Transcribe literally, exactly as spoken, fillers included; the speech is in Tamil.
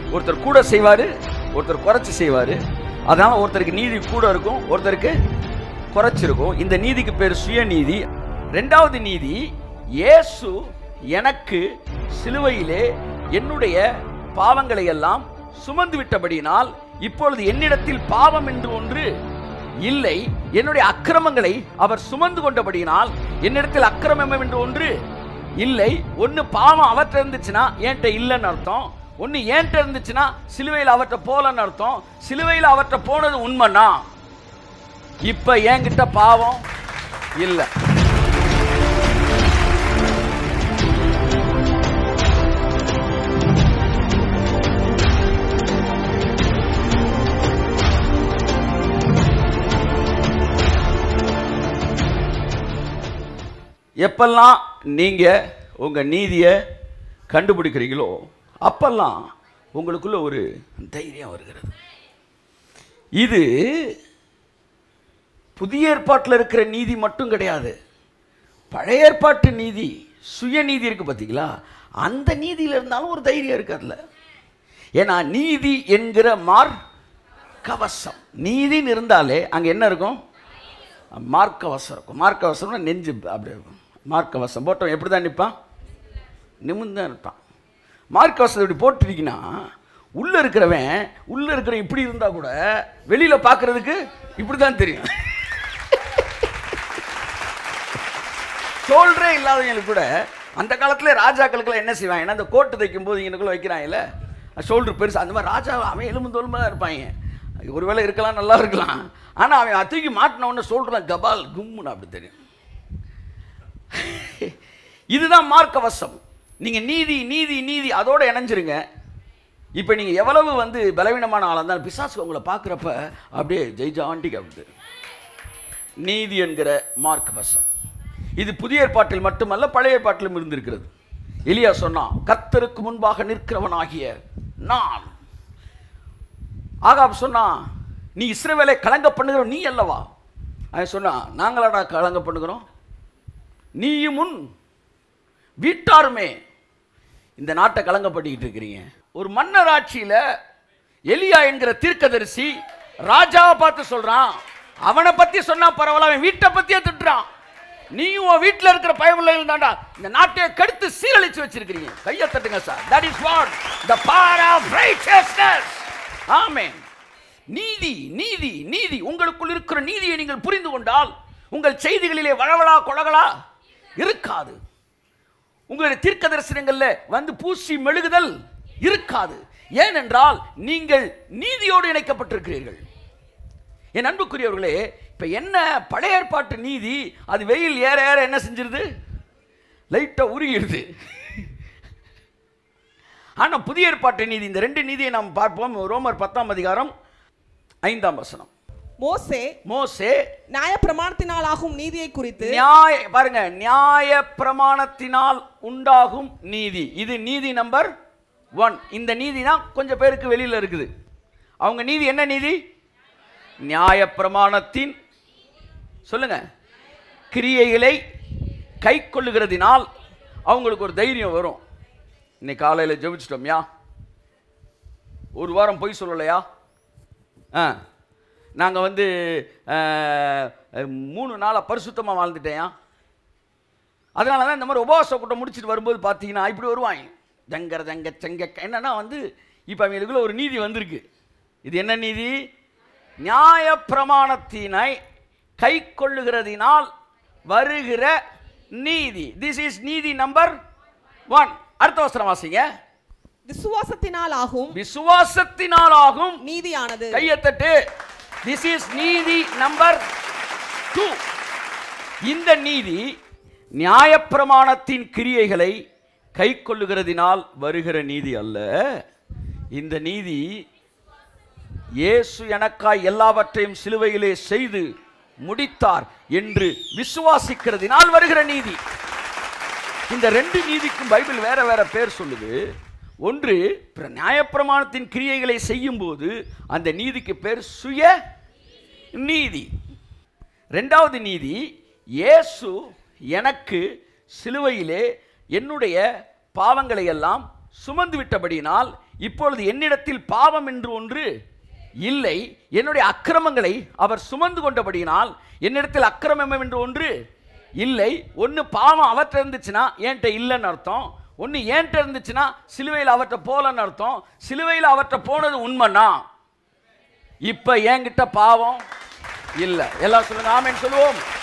ஒருத்தர் கூட செய்வாரு, ஒருத்தர் குறைச்சி செய்வாரு. அதனால ஒருத்தருக்கு நீதி கூட இருக்கும், ஒருத்தருக்கு குறைச்சிருக்கும். இந்த நீதிக்கு பேர் சுயநீதி. ரெண்டாவது நீதி, இயேசு எனக்கு சிலுவையிலே என்னுடைய பாவங்களை எல்லாம் சுமந்து விட்டபடியினால் இப்பொழுது என்னிடத்தில் பாவம் என்று ஒன்று இல்லை. என்னுடைய அக்கிரமங்களை அவர் சுமந்து கொண்டபடியினால் என்னிடத்தில் அக்கிரமம் என்று ஒன்று இல்லை. ஒன்னு பாவம் அவற்றை இருந்துச்சுன்னா என்கிட்ட இல்லைன்னு அர்த்தம், ஒன்னு ஏன்ட்ட இருந்துச்சுன்னா சிலுவையில் அவற்றை போலன்னு அர்த்தம். சிலுவையில் அவற்றை போனது உண்மைன்னா இப்ப என்கிட்ட பாவம் இல்லை. எப்பெல்லாம் நீங்க உங்க நீதியை கண்டுபிடிக்கிறீங்களோ அப்பெல்லாம் உங்களுக்குள்ள ஒரு தைரியம் வருகிறது. இது புதிய ஏற்பாட்டில் இருக்கிற நீதி மட்டும் கிடையாது, பழைய ஏற்பாட்டு நீதி, சுயநீதி இருக்கு பார்த்தீங்களா, அந்த நீதியில் இருந்தாலும் ஒரு தைரியம் இருக்கு அதுல. ஏன்னா நீதி என்கிற மார்க்கவசம், நீதின்னு இருந்தாலே அங்க என்ன இருக்கும்? மார்க்கவசம் இருக்கும். மார்க்கவசம்னா நெஞ்சு அப்படி மார்க்கவசம் போட்டவன் எப்படி தான் நிற்பான்? நிமிர்ந்து தான் இருப்பான். மார்க்கவசம் இப்படி போட்டிருக்கீங்கன்னா உள்ள இருக்கிறவன் உள்ள இருக்கிற இப்படி இருந்தா கூட வெளியில பார்க்கறதுக்கு இப்படிதான் தெரியும். ஷோல்டரே இல்லாதவங்களுக்கு கூட அந்த காலத்துல ராஜாக்களுக்குலாம் என்ன செய்வாங்க, அந்த கோட்டு தைக்கும் போது இங்கனுக்குள்ள வைக்கிறாங்கல்ல, ஷோல்டர் பெருசு, அந்த மாதிரி ராஜா அவன் எலும்பு தோலுமா தான் இருப்பாங்க. ஒருவேளை இருக்கலாம், நல்லா இருக்கலாம், ஆனா அவன் தூக்கி மாட்டின உடனே சொல்றான் கபால் கும்முன்னு அப்படி தெரியும். இதுதான் மார்க்கவசம். நீங்க நீதி நீதி நீதி அதோட இணைஞ்சிருங்க. இப்ப நீங்க எவ்வளவு வந்து பலவீனமான ஆளா இருந்தாலும் பிசாசு உங்களை பார்க்குறப்ப அப்படியே ஜெய்ஜாண்டிக்கு அப்படி நீதி என்கிற மார்க்கவசம். இது புதிய ஏற்பாட்டில் மட்டுமல்ல பழைய ஏற்பாட்டிலும் இருந்திருக்கிறது. எலியா சொன்னான், கர்த்தருக்கு முன்பாக நிற்கிறவனாகிய நான். ஆகாப் சொன்னா, நீ இஸ்ரவேலை கலங்க பண்ணுகிற நீ அல்லவா? அவன் சொன்னா, நாங்களாடா கலங்க பண்ணுகிறோம், நீயும் முன் வீட்டாருமே இந்த நாட்டை கலங்கப்பட்டுக்கிட்டு இருக்கிறீங்க. ஒரு மன்னர் ஆட்சியில எலியா என்கிற தீர்க்கதரிசி ராஜாவை பார்த்து சொல்றான், அவனை பத்தி சொன்னா பரவாயில்ல, அவன் வீட்டை பத்தியே திட்டுறான். நீயும் உன் வீட்டில் இருக்கிற பயமுள்ளைகள் தாண்டா இந்த நாட்டையை கெடுத்து சீரழிச்சு வச்சிருக்கிறீங்க. கையை தட்டுங்க sir. That is what the power of righteousness. Amen. நீதி நீதி நீதி உங்களுக்குள் இருக்கிற நீதியை நீங்கள் புரிந்து கொண்டால் உங்கள் செய்திகளிலே வளவளா கொலகளா இருக்காது. உங்களுடைய தீர்க்க தரிசனங்கள்ல வந்து பூசி மெழுகுதல் இருக்காது. ஏனென்றால் நீங்கள் நீதியோடு இணைக்கப்பட்டிருக்கிறீர்கள். என் அன்புக்குரியவர்களே, இப்ப என்ன பழைய ஏற்பாட்டு நீதி அது வெயில் ஏற ஏற என்ன செஞ்சிருது? லைட்டா உருகிடுது. ஆனா புதிய ஏற்பாட்டு நீதி, இந்த ரெண்டு நீதியை நாம் பார்ப்போம். ரோமர் பத்தாம் அதிகாரம் ஐந்தாம் வசனம். மோசே மோசே நியாய பிரமாணத்தினால் ஆகும் நீதியை குறித்து, நியாய பாருங்க, நியாய பிரமாணத்தினால் உண்டாகும் நீதி, இது நீதி நம்பர் ஒன். இந்த நீதி தான் கொஞ்சம் பேருக்கு வெளியில இருக்குது. அவங்க நீதி என்ன நீதி? நியாய பிரமாணத்தின் சொல்லுங்க கிரியைகளை கை கொள்ளுகிறதினால் அவங்களுக்கு ஒரு தைரியம் வரும். இன்னைக்கு காலையில் ஜெபிச்சிட்டோம்யா, ஒரு வாரம் பொய் சொல்லலையா, ஆ நாங்கள் வந்து மூணு நாளாக பரிசுத்தமாக வாழ்ந்துட்டேயா. அதனால தான் இந்த மாதிரி உபவாச கூட்டம் முடிச்சுட்டு வரும்போது பார்த்தீங்கன்னா இப்படி வருவாங்க, ஜங்கர ஜங்க செங்க. என்னன்னா வந்து இப்போ அவங்களுக்குள்ள ஒரு நீதி வந்திருக்கு. இது என்ன நீதி? நியாய பிரமாணத்தினை கை கொள்ளுகிறதினால் வருகிற நீதி. திஸ் இஸ் நீதி நம்பர் ஒன். அடுத்த வசனம் வாசிங்க. விசுவாசத்தினால் ஆகும் விசுவாசத்தினால் ஆகும் நீதியானது. கையத்தட்டு. திஸ் இஸ் நீதி நம்பர் டூ. இந்த நீதி நியாயப்பிரமாணத்தின் கிரியைகளை கை கொள்ளுகிறதினால் வருகிற நீதி அல்ல. இந்த நீதி இயேசு எனக்காய் எல்லாவற்றையும் சிலுவையிலே செய்து முடித்தார் என்று விசுவாசிக்கிறதினால் வருகிற நீதி. இந்த ரெண்டு நீதிக்கும் பைபிள் வேற வேற பேர் சொல்லுது. ஒன்று நியாயப்பிரமாணத்தின் கிரியைகளை செய்யும் போது அந்த நீதிக்கு பேர் சுய நீதி. இரண்டாவது நீதி, இயேசு எனக்கு சிலுவையிலே என்னுடைய பாவங்களை எல்லாம் சுமந்து விட்டபடியினால் இப்பொழுது என்னிடத்தில் பாவம் என்று ஒன்று இல்லை, என்னுடைய அக்கிரமங்களை அவர் சுமந்து கொண்டபடியினால் என்னிடத்தில் அக்கிரமம் என்று ஒன்று இல்லை. ஒன்று பாவம் அவற்றை இருந்துச்சுன்னா என்கிட்ட இல்லைன்னு அர்த்தம், ஒன்று ஏன்ட்ட இருந்துச்சுன்னா சிலுவையில் அவற்றை போலன்னு அர்த்தம். சிலுவையில் அவற்றை போனது உண்மைன்னா இப்போ என்கிட்ட பாவம் இல்லை. எல்லாம் சொல்லுங்க ஆமென் சொல்லுவோம்.